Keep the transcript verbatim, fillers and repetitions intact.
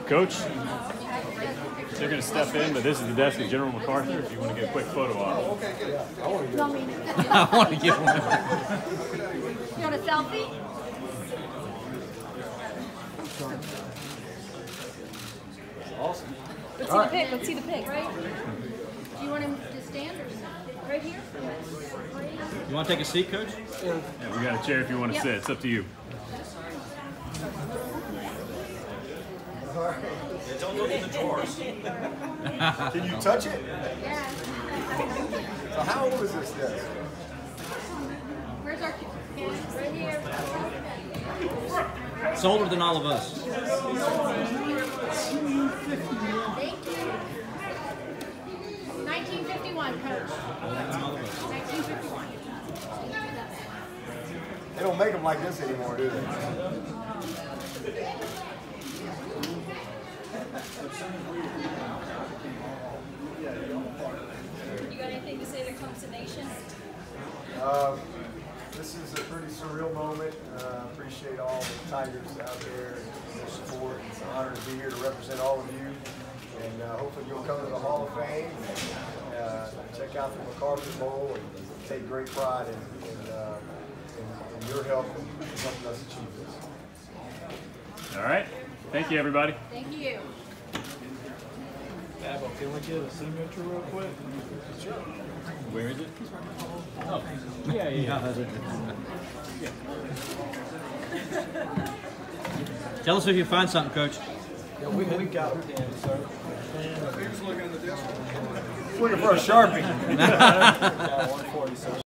Coach, they're going to step in, but this is the desk of General MacArthur if you want to get a quick photo op. I want to get one. You want a selfie? Awesome. Let's see the pic. Let's see the pic. Right? Do you want him to stand or sit? Right here? You want to take a seat, Coach? Yeah, we got a chair if you want to Yep. sit. It's up to you. Yeah, don't look in the drawers. Can you touch it? Yeah. So how old is this desk? Where's our kid? Right here. It's older than all of us. Thank you. nineteen fifty-one, Coach. nineteen fifty-one. They don't make them like this anymore, do they? You got anything to say to Clemson Nation? Uh, this is a pretty surreal moment. Uh, appreciate all the Tigers out there and their support. It's an honor to be here to represent all of you. And uh, hopefully you'll come to the Hall of Fame and uh, check out the MacArthur Bowl and take great pride in, in, uh, in, in your help in helping us achieve this. All right. Thank you, everybody. Thank you. Abel, can we get a signature real quick? Sure. Where is it? Oh, yeah, yeah. Tell us if you find something, Coach. Yeah, we, we got it, sir. He's looking for a Sharpie. Yeah, one forty, sir.